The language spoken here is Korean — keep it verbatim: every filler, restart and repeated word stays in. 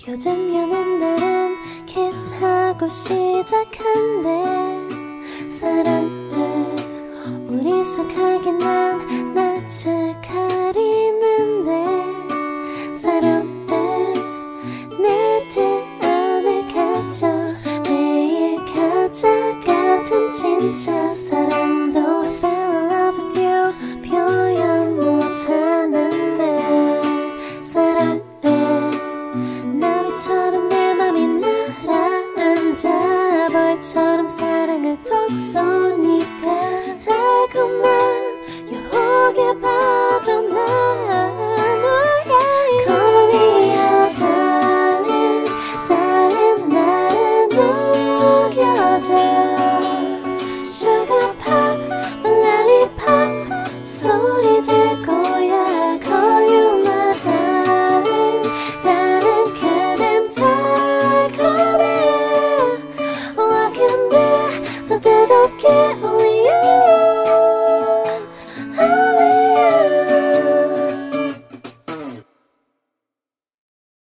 요즘 여는 날은 키스하고 시작한대. 사랑해 우리 속하게 난 낯을 가리는데. 사랑해 내 등 안에 갇혀 매일 가자 같은 진짜 사랑.